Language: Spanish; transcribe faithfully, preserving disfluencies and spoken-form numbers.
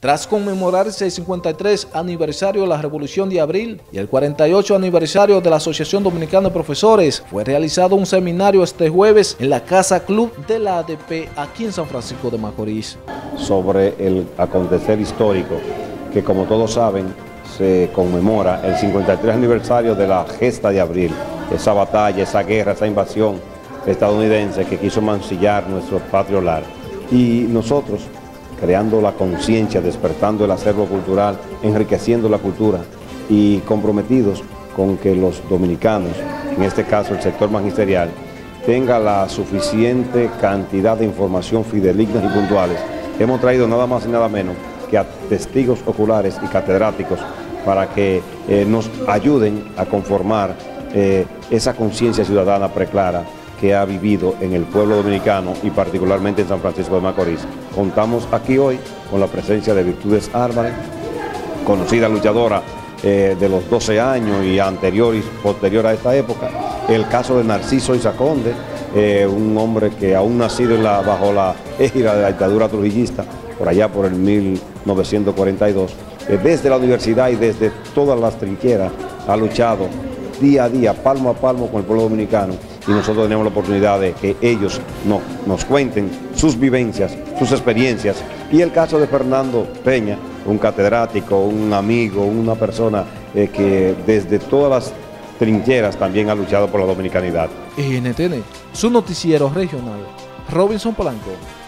Tras conmemorarse el cincuenta y tres aniversario de la Revolución de Abril y el cuarenta y ocho aniversario de la Asociación Dominicana de Profesores, fue realizado un seminario este jueves en la Casa Club de la A D P aquí en San Francisco de Macorís. Sobre el acontecer histórico que, como todos saben, se conmemora el cincuenta y tres aniversario de la Gesta de Abril, esa batalla, esa guerra, esa invasión estadounidense que quiso mancillar nuestro patrio hogar. Y nosotros, creando la conciencia, despertando el acervo cultural, enriqueciendo la cultura y comprometidos con que los dominicanos, en este caso el sector magisterial, tenga la suficiente cantidad de información fidedignas y puntuales. Hemos traído nada más y nada menos que a testigos oculares y catedráticos para que eh, nos ayuden a conformar eh, esa conciencia ciudadana preclara que ha vivido en el pueblo dominicano y particularmente en San Francisco de Macorís. Contamos aquí hoy con la presencia de Virtudes Álvarez, conocida luchadora eh, de los doce años y anterior y posterior a esta época. El caso de Narciso Isaconde, eh, un hombre que aún nacido en la, bajo la égida de la dictadura trujillista, por allá por el mil novecientos cuarenta y dos, eh, desde la universidad y desde todas las trincheras ha luchado día a día, palmo a palmo con el pueblo dominicano, y nosotros tenemos la oportunidad de que ellos no, nos cuenten sus vivencias, sus experiencias, y el caso de Fernando Peña, un catedrático, un amigo, una persona eh, que desde todas las trincheras también ha luchado por la dominicanidad. N T N, su noticiero regional, Robinson Polanco.